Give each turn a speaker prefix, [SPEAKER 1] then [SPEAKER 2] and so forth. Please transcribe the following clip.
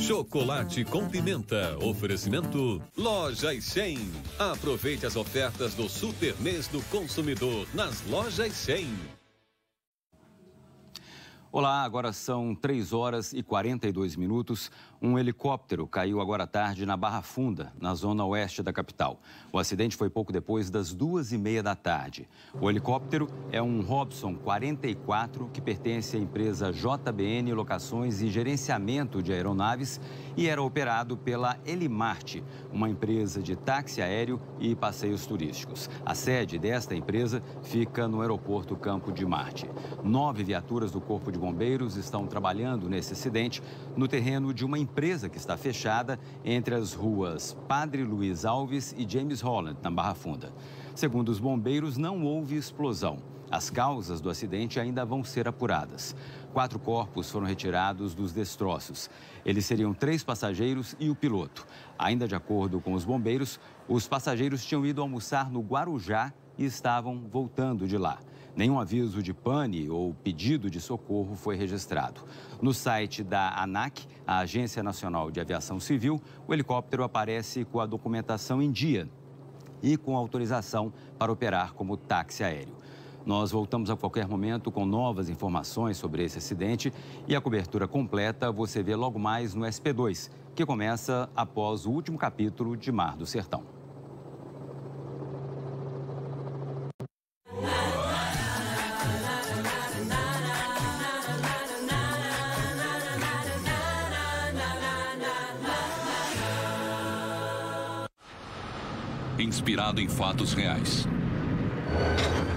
[SPEAKER 1] Chocolate com pimenta. Oferecimento Lojas 100. Aproveite as ofertas do Super Mês do Consumidor nas Lojas 100.
[SPEAKER 2] Olá, agora são 3 horas e 42 minutos. Um helicóptero caiu agora à tarde na Barra Funda, na zona oeste da capital. O acidente foi pouco depois das 2h30 da tarde. O helicóptero é um Robson 44 que pertence à empresa JBN Locações e Gerenciamento de Aeronaves e era operado pela Elimarte, uma empresa de táxi aéreo e passeios turísticos. A sede desta empresa fica no aeroporto Campo de Marte. 9 viaturas do Corpo de Bombeiros estão trabalhando nesse acidente no terreno de uma empresa que está fechada entre as ruas Padre Luiz Alves e James Holland, na Barra Funda. Segundo os bombeiros, não houve explosão. As causas do acidente ainda vão ser apuradas. 4 corpos foram retirados dos destroços. Eles seriam 3 passageiros e o piloto. Ainda de acordo com os bombeiros, os passageiros tinham ido almoçar no Guarujá e estavam voltando de lá. Nenhum aviso de pane ou pedido de socorro foi registrado. No site da ANAC, a Agência Nacional de Aviação Civil, o helicóptero aparece com a documentação em dia e com autorização para operar como táxi aéreo. Nós voltamos a qualquer momento com novas informações sobre esse acidente e a cobertura completa você vê logo mais no SP2, que começa após o último capítulo de Mar do Sertão.
[SPEAKER 3] Inspirado em fatos reais.